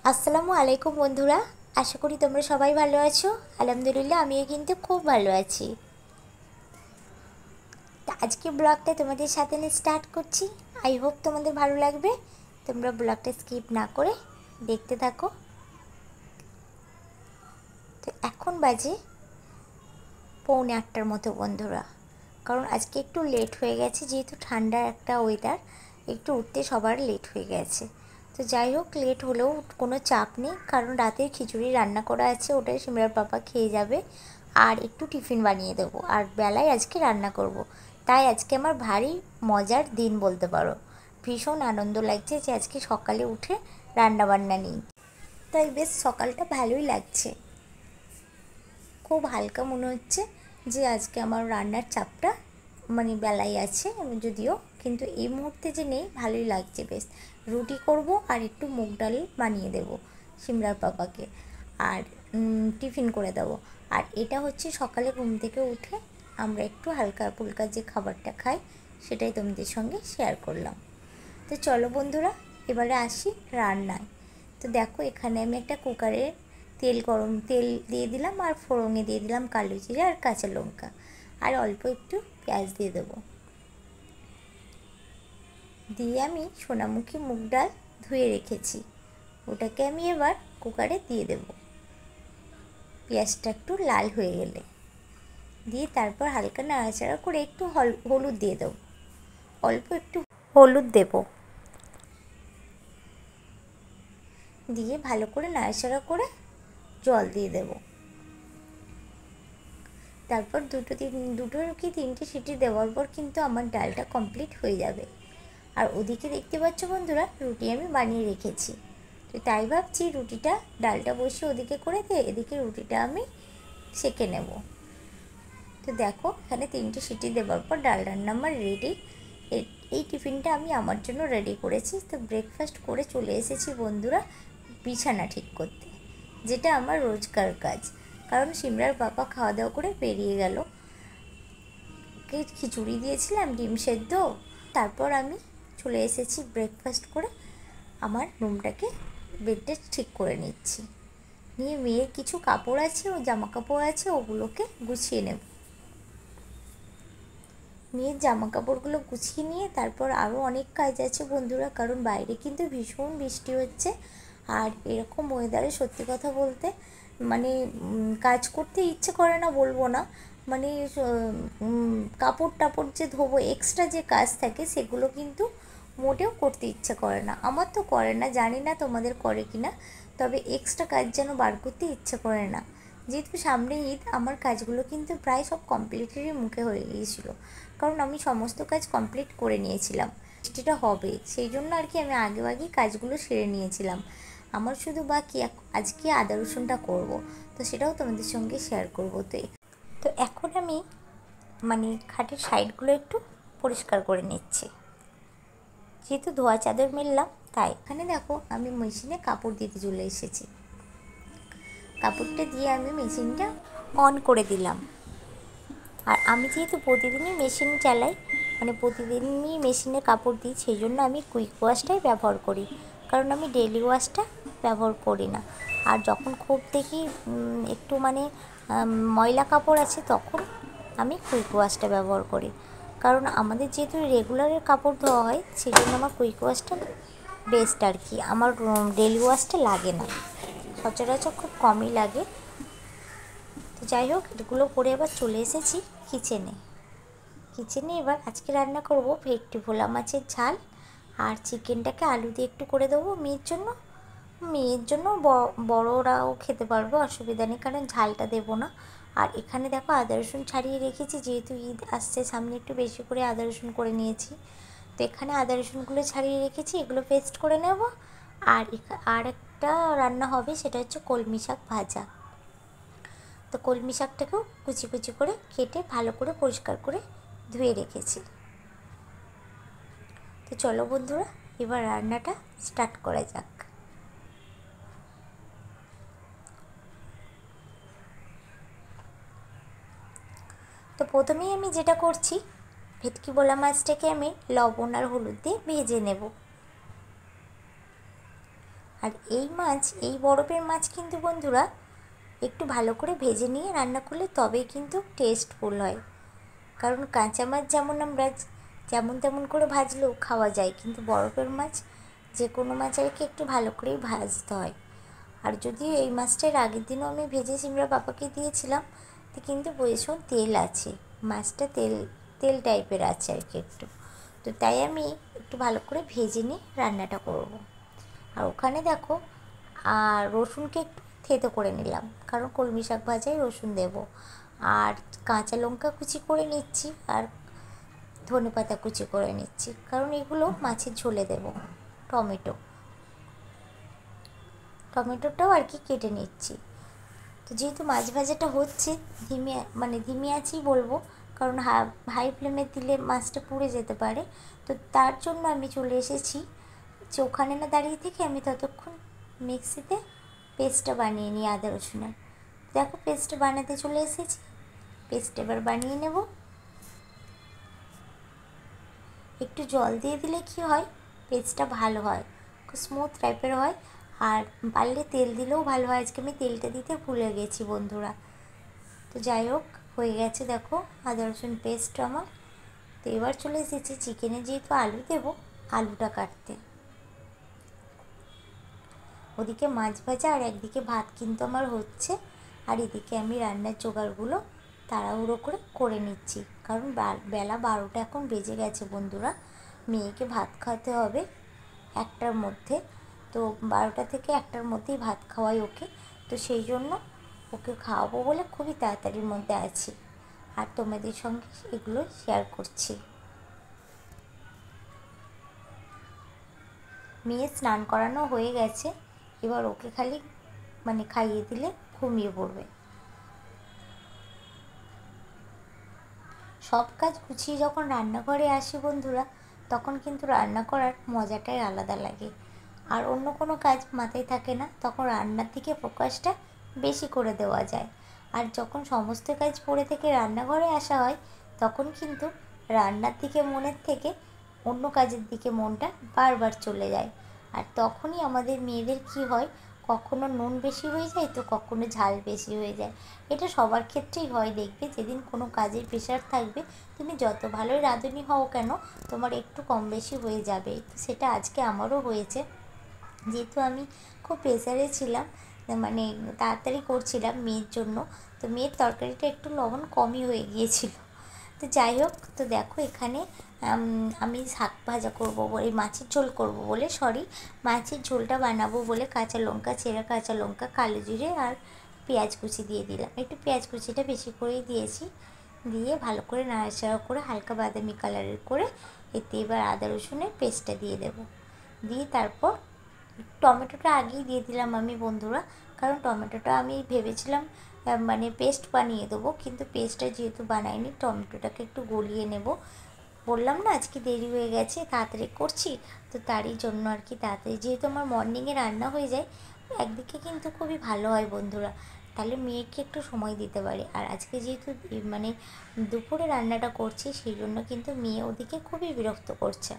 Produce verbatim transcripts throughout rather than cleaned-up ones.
আসসালামু আলাইকুম বন্ধুরা, আশা করি তোমরা সবাই ভালো আছো। আলহামদুলিল্লাহ আমিও কিন্তু খুব ভালো আছি। তো আজকে ব্লগটা তোমাদের সাথে নিয়ে স্টার্ট করছি। আই হোপ তোমাদের ভালো লাগবে। তোমরা ব্লগটা স্কিপ না করে দেখতে থাকো। তো এখন বাজে পৌনে আটটার মতো বন্ধুরা, কারণ আজকে একটু লেট হয়ে গেছে, যেহেতু ঠান্ডা একটা ওয়েদার, একটু উঠতে সবার লেট হয়ে গেছে। তো যাই হোক, লেট হলেও কোনো চাপ নেই, কারণ রাতের খিচুড়ি রান্না করা আছে, ওটাই সিমরার পাপা খেয়ে যাবে। আর একটু টিফিন বানিয়ে দেবো, আর বেলায় আজকে রান্না করব। তাই আজকে আমার ভারী মজার দিন বলতে পারো। ভীষণ আনন্দ লাগছে যে আজকে সকালে উঠে রান্না বান্না নিই, তাই বেশ সকালটা ভালোই লাগছে। খুব হালকা মনে হচ্ছে যে আজকে আমার রান্নার চাপটা মানে বেলায় আছে, যদিও কিন্তু এই মুহূর্তে যে নেই, ভালোই লাগছে বেশ। রুটি করব আর একটু মুগ ডাল বানিয়ে দেব সিমরার পাপাকে, আর টিফিন করে দেবো। আর এটা হচ্ছে সকালে ঘুম থেকে উঠে আমরা একটু হালকা ফুলকা যে খাবারটা খাই, সেটাই তোমাদের সঙ্গে শেয়ার করলাম। তো চলো বন্ধুরা, এবারে আসি রান্নায়। তো দেখো, এখানে আমি একটা কুকারে তেল গরম তেল দিয়ে দিলাম, আর ফোড়নে দিয়ে দিলাম কালো জিরে আর কাঁচা লঙ্কা, আর অল্প একটু পেঁয়াজ দিয়ে দেবো। দিয়ে আমি সোনামুখী মুগ ডাল ধুয়ে রেখেছি, ওটাকে আমি এবার কুকারে দিয়ে দেব। পেঁয়াজটা একটু লাল হয়ে গেলে দিয়ে তারপর হালকা নাড়াচাড়া করে একটু হলুদ দিয়ে দেবো, অল্প একটু হলুদ দেবো। দিয়ে ভালো করে নাড়াচাড়া করে জল দিয়ে দেব। তারপর দুটো তিন দুটো কি তিনটে সিটি দেওয়ার পর কিন্তু আমার ডালটা কমপ্লিট হয়ে যাবে। আর ওদিকে দেখতে পাচ্ছ বন্ধুরা, রুটি আমি বানিয়ে রেখেছি। তো তাই ভাবছি রুটিটা ডালটা বসিয়ে ওদিকে করে দিয়ে এদিকে রুটিটা আমি সেঁকে নেব। তো দেখো, এখানে তিনটে সিটি দেওয়ার পর ডাল রান্না আমার রেডি। এই টিফিনটা আমি আমার জন্য রেডি করেছি। তো ব্রেকফাস্ট করে চলে এসেছি বন্ধুরা বিছানা ঠিক করতে, যেটা আমার রোজকার কাজ। কারণ সিমরার পাপা খাওয়া দাওয়া করে বেরিয়ে গেল, ওকে খিচুড়ি দিয়েছিলাম ডিম সেদ্ধ। তারপর আমি চলে এসেছি ব্রেকফাস্ট করে আমার রুমটাকে বেডটা ঠিক করে নিচ্ছি। নিয়ে মেয়ের কিছু কাপড় আছে, ও জামা কাপড় আছে, ওগুলোকে গুছিয়ে নেব। মেয়ের জামা কাপড়গুলো গুছিয়ে নিয়ে তারপর আরও অনেক কাজ আছে বন্ধুরা, কারণ বাইরে কিন্তু ভীষণ বৃষ্টি হচ্ছে। আর এরকম ওয়েদারে সত্যি কথা বলতে মানে কাজ করতে ইচ্ছে করে না বলবো না, মানে কাপড় টাপড় যে ধোবো, এক্সট্রা যে কাজ থাকে সেগুলো কিন্তু মোটেও করতে ইচ্ছে করে না। আমার তো করে না, জানি না তোমাদের করে কি না, তবে এক্সট্রা কাজ যেন বার করতে ইচ্ছে করে না। যেহেতু সামনে ঈদ, আমার কাজগুলো কিন্তু প্রায় সব কমপ্লিটেরই মুখে হয়ে গিয়েছিলো, কারণ আমি সমস্ত কাজ কমপ্লিট করে নিয়েছিলাম। বৃষ্টিটা হবে সেই জন্য আর কি আমি আগে আগেই কাজগুলো সেরে নিয়েছিলাম। আমার শুধু বাকি আজকে আদা রসুনটা করবো, তো সেটাও তোমাদের সঙ্গে শেয়ার করবো। তো তো এখন আমি মানে খাটের সাইডগুলো একটু পরিষ্কার করে নিচ্ছি, যেহেতু ধোয়া চাদর মেললাম। তাই এখানে দেখো, আমি মেশিনে কাপড় দিতে চলে এসেছি। কাপড়টা দিয়ে আমি মেশিনটা অন করে দিলাম। আর আমি যেহেতু প্রতিদিনই মেশিন চালাই, মানে প্রতিদিনই মেশিনে কাপড় দিই, সেই জন্য আমি কুইক ওয়াশটাই ব্যবহার করি, কারণ আমি ডেলি ওয়াশটা ব্যবহার করি না। আর যখন খুব দেখি একটু মানে ময়লা কাপড় আছে, তখন আমি কুইক ওয়াশটা ব্যবহার করি। কারণ আমাদের যেহেতু রেগুলারের কাপড় ধোয়া হয়, সেই জন্য আমার কুইক ওয়াশটা বেস্ট আর কি। আমার ডেলি ওয়াশটা লাগে না, সচরাচর খুব কমই লাগে। তো যাই হোক, এগুলো করে এবার চলে এসেছি কিচেনে। কিচেনে এবার আজকে রান্না করব ভেটকি ভোলা মাছের ঝাল, আর চিকেনটাকে আলু দিয়ে একটু করে দেবো মেয়ের জন্য। মেয়ের জন্য বড়রাও খেতে পারবে, অসুবিধা নেই, কারণ ঝালটা দেবো না। আর এখানে দেখো আদা রসুন ছাড়িয়ে রেখেছি, যেহেতু ঈদ আসছে সামনে, একটু বেশি করে আদা রসুন করে নিয়েছি। তো এখানে আদা রসুনগুলো ছাড়িয়ে রেখেছি, এগুলো পেস্ট করে নেব। আর আর একটা রান্না হবে, সেটা হচ্ছে কলমি শাক ভাজা। তো কলমি শাকটাকেও কুচি কুচি করে কেটে ভালো করে পরিষ্কার করে ধুয়ে রেখেছি। তো চলো বন্ধুরা, এবার রান্নাটা স্টার্ট করা যাক। তো প্রথমেই আমি যেটা করছি, ভেটকি ভোলা মাছটাকে আমি লবণ আর হলুদ দিয়ে ভেজে নেব। আর এই মাছ, এই বরফের মাছ কিন্তু বন্ধুরা একটু ভালো করে ভেজে নিয়ে রান্না করলে তবেই কিন্তু টেস্টফুল হয়। কারণ কাঁচা মাছ যেমন আমরা যেমন তেমন করে ভাজলেও খাওয়া যায়, কিন্তু বরফের মাছ যে কোনো মাছ আর কি একটু ভালো করেই ভাজতে হয়। আর যদি এই মাছটার আগের দিনও আমি ভেজে সিমরা পাপাকে দিয়েছিলাম, তো কিন্তু ভীষণ তেল আছে, মাছটা তেল তেল টাইপের আছে আর কি একটু, তো তাই আমি একটু ভালো করে ভেজে নিয়ে রান্নাটা করব। আর ওখানে দেখো আর রসুনকে একটু থেতো করে নিলাম, কারণ কলমি শাক ভাজায় রসুন দেব। আর কাঁচা লঙ্কা কুচি করে নিচ্ছি, আর ধনে পাতা কুচি করে নিচ্ছি, কারণ এগুলো মাছের ঝোলে দেব। টমেটো টমেটোটাও আর কি কেটে নিচ্ছি। তো যেহেতু মাছ ভাজাটা হচ্ছে ধিমি মানে ধিমি আছেই বলবো, কারণ হাই ফ্লেমে দিলে মাছটা পুড়ে যেতে পারে। তো তার জন্য আমি চলে এসেছি যে ওখানে না দাঁড়িয়ে থেকে আমি ততক্ষণ মিক্সিতে পেস্টটা বানিয়ে নিই আদা রসুনের। দেখো পেস্টটা বানাতে চলে এসেছি, পেস্ট এবার বানিয়ে নেব। একটু জল দিয়ে দিলে কি হয়, পেস্টটা ভালো হয়, খুব স্মুথ টাইপের হয়। আর পারলে তেল দিলেও ভালো হয়, আজকে আমি তেলটা দিতে ভুলে গেছি বন্ধুরা। তো যাই হোক, হয়ে গেছে দেখো আদা রসুন পেস্ট আমার। তো এবার চলে এসেছি চিকেনে যেহেতু আলু দেবো, আলুটা কাটতে। ওদিকে মাছ ভাজা আর একদিকে ভাত কিন্তু আমার হচ্ছে, আর এদিকে আমি রান্নার জোগাড়গুলো তাড়াহুড়ো করে করে নিচ্ছি, কারণ বেলা বারোটা এখন বেজে গেছে বন্ধুরা। মেয়েকে ভাত খাওয়াতে হবে একটার মধ্যে, তো বারোটা থেকে একটার মধ্যেই ভাত খাওয়াই ওকে। তো সেই জন্য ওকে খাওয়াবো বলে খুবই তাড়াতাড়ির মধ্যে আছি, আর তোমাদের সঙ্গে এগুলো শেয়ার করছি। মেয়ে স্নান করানো হয়ে গেছে, এবার ওকে খালি মানে খাইয়ে দিলে ঘুমিয়ে পড়বে। সব কাজ গুছিয়ে যখন রান্নাঘরে আসি বন্ধুরা, তখন কিন্তু রান্না করার মজাটাই আলাদা লাগে, আর অন্য কোনো কাজ মাথায় থাকে না, তখন রান্নার দিকে ফোকাসটা বেশি করে দেওয়া যায়। আর যখন সমস্ত কাজ পড়ে থেকে রান্নাঘরে আসা হয়, তখন কিন্তু রান্নার দিকে মনের থেকে অন্য কাজের দিকে মনটা বারবার চলে যায়। আর তখনই আমাদের মেয়েদের কি হয়, কখনো নুন বেশি হয়ে যায় তো কখনো ঝাল বেশি হয়ে যায়। এটা সবার ক্ষেত্রেই হয়, দেখবে যেদিন কোনো কাজের প্রেশার থাকবে, তুমি যত ভালোই রাঁধুনি হও কেন, তোমার একটু কম বেশি হয়ে যাবে। তো সেটা আজকে আমারও হয়েছে, যেহেতু আমি খুব প্রেসারে ছিলাম, মানে তাড়াতাড়ি করছিলাম মেয়ের জন্য, তো মেয়ের তরকারিটা একটু লবণ কমই হয়ে গিয়েছিল। তো যাই হোক, তো দেখো এখানে আমি শাক ভাজা করবো বলে, মাছের ঝোল করব বলে সরি মাছের ঝোলটা বানাবো বলে কাঁচা লঙ্কা, চেরা কাঁচা লঙ্কা, কালো জিরে আর পেঁয়াজ কুচি দিয়ে দিলাম। একটু পেঁয়াজ কুচিটা বেশি করেই দিয়েছি, দিয়ে ভালো করে নাড়াচাড়া করে হালকা বাদামি কালারের করে এতে এবার আদা রসুনের পেস্টটা দিয়ে দেব। দিয়ে তারপর টমেটোটা আগেই দিয়ে দিলাম আমি বন্ধুরা, কারণ টমেটোটা আমি ভেবেছিলাম মানে পেস্ট বানিয়ে দেবো, কিন্তু পেস্টটা যেহেতু বানাইনি, টমেটোটাকে একটু গলিয়ে নেব। বললাম না আজকে দেরি হয়ে গেছে, তাড়াতাড়ি করছি, তো তারই জন্য আর কি তাড়াতাড়ি, যেহেতু আমার মর্নিংয়ে রান্না হয়ে যায়, একদিকে কিন্তু খুবই ভালো হয় বন্ধুরা, তাহলে মেয়েকে একটু সময় দিতে পারে। আর আজকে যেহেতু মানে দুপুরে রান্নাটা করছি, সেই জন্য কিন্তু মেয়ে ওদিকে খুবই বিরক্ত করছে,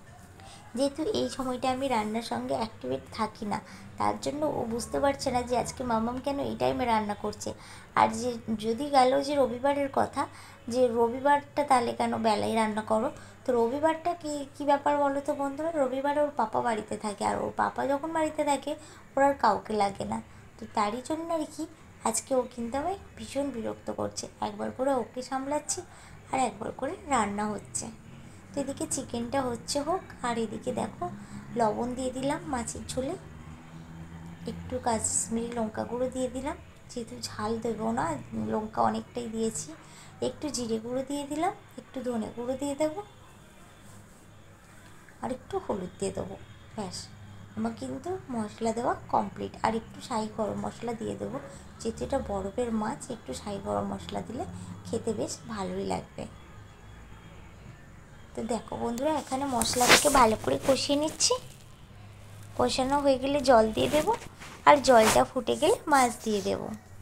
যেহেতু এই সময়টা আমি রান্নার সঙ্গে অ্যাক্টিভেট থাকি না, তার জন্য ও বুঝতে পারছে না যে আজকে মামাম কেন এই টাইমে রান্না করছে। আর যে যদি গেল যে রবিবারের কথা, যে রবিবারটা তাহলে কেন বেলায় রান্না করো, তো রবিবারটা কি কী ব্যাপার বলো তো বন্ধুরা, রবিবারে ওর পাপা বাড়িতে থাকে, আর ওর পাপা যখন বাড়িতে থাকে ওর আর কাউকে লাগে না, তো তারই জন্য আর কি আজকে ও কিন্তু আমায় ভীষণ বিরক্ত করছে, একবার করে ওকে সামলাচ্ছি আর একবার করে রান্না হচ্ছে। তো এদিকে চিকেনটা হচ্ছে হোক, আর এদিকে দেখো লবণ দিয়ে দিলাম মাছের ঝোলে, একটু কাশ্মীরি লঙ্কা গুঁড়ো দিয়ে দিলাম, যেহেতু ঝাল দেবো না লঙ্কা অনেকটাই দিয়েছি, একটু জিরে গুঁড়ো দিয়ে দিলাম, একটু ধনে গুঁড়ো দিয়ে দেবো, আর একটু হলুদ দিয়ে দেবো, ব্যাস আমার কিন্তু মশলা দেওয়া কমপ্লিট। আর একটু শাহি গরম মশলা দিয়ে দেবো, যেহেতু এটা বরফের মাছ, একটু শাহি গরম মশলা দিলে খেতে বেশ ভালোই লাগবে। তো দেখো বন্ধুরা, এখানে মশলাটাকে ভালো করে কষিয়ে নিচ্ছি, কষানো হয়ে গেলে জল দিয়ে দেব, আর জলটা ফুটে গেলে মাছ দিয়ে দেব।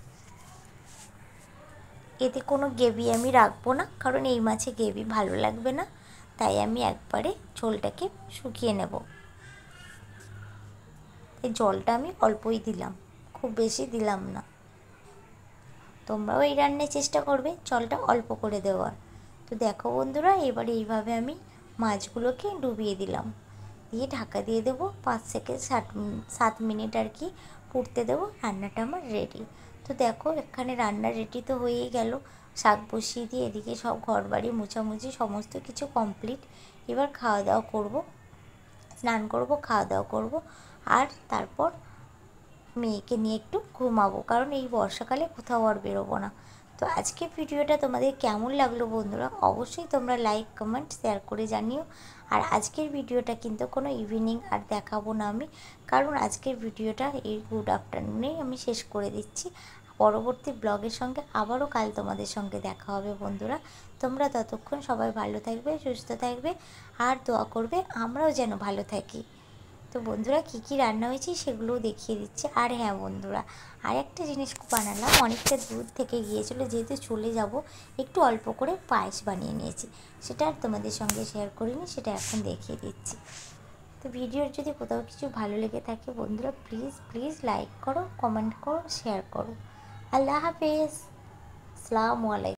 এতে কোনো গ্রেভি আমি রাখবো না, কারণ এই মাছে গ্রেভি ভালো লাগবে না, তাই আমি একবারে ঝোলটাকে শুকিয়ে নেব। তাই জলটা আমি অল্পই দিলাম, খুব বেশি দিলাম না। তোমরাও এই রান্নায় চেষ্টা করবে জলটা অল্প করে দেওয়ার। তো দেখো বন্ধুরা, এবারে এইভাবে আমি মাছগুলোকে ডুবিয়ে দিলাম, দিয়ে ঢাকা দিয়ে দেবো পাঁচ থেকে সাত সাত মিনিট আর কি ফুটতে দেবো। রান্নাটা আমার রেডি। তো দেখো এখানে রান্না রেডি তো হয়েই গেল। শাক বসিয়ে দিয়ে এদিকে সব ঘর বাড়ি মোছামুছি সমস্ত কিছু কমপ্লিট। এবার খাওয়া দাওয়া করব, স্নান করব, খাওয়া দাওয়া করব, আর তারপর মেয়েকে নিয়ে একটু ঘুমাবো, কারণ এই বর্ষাকালে কোথাও আর বেরোবো না। তো আজকের ভিডিওটা তোমাদের কেমন লাগলো বন্ধুরা, অবশ্যই তোমরা লাইক কমেন্ট শেয়ার করে জানিও। আর আজকের ভিডিওটা কিন্তু কোনো ইভিনিং আর দেখাবো না আমি, কারণ আজকের ভিডিওটা এই গুড আফটারনুনেই আমি শেষ করে দিচ্ছি। পরবর্তী ব্লগের সঙ্গে আবারও কাল তোমাদের সঙ্গে দেখা হবে বন্ধুরা। তোমরা ততক্ষণ সবাই ভালো থাকবে, সুস্থ থাকবে, আর দোয়া করবে আমরাও যেন ভালো থাকি। তো বন্ধুরা কী কী রান্না হয়েছে সেগুলোও দেখিয়ে দিচ্ছে। আর হ্যাঁ বন্ধুরা, আর একটা জিনিস বানালাম, অনেকটা দুধ থেকে গিয়েছিলো, যেহেতু চলে যাব একটু অল্প করে পায়েস বানিয়ে নিয়েছি। সেটা আর তোমাদের সঙ্গে শেয়ার করিনি, সেটা এখন দেখিয়ে দিচ্ছি। তো ভিডিওর যদি কোথাও কিছু ভালো লেগে থাকে বন্ধুরা, প্লিজ প্লিজ লাইক করো, কমেন্ট করো, শেয়ার করো। আল্লাহ হাফেজ, আসসালামু আলাইকুম।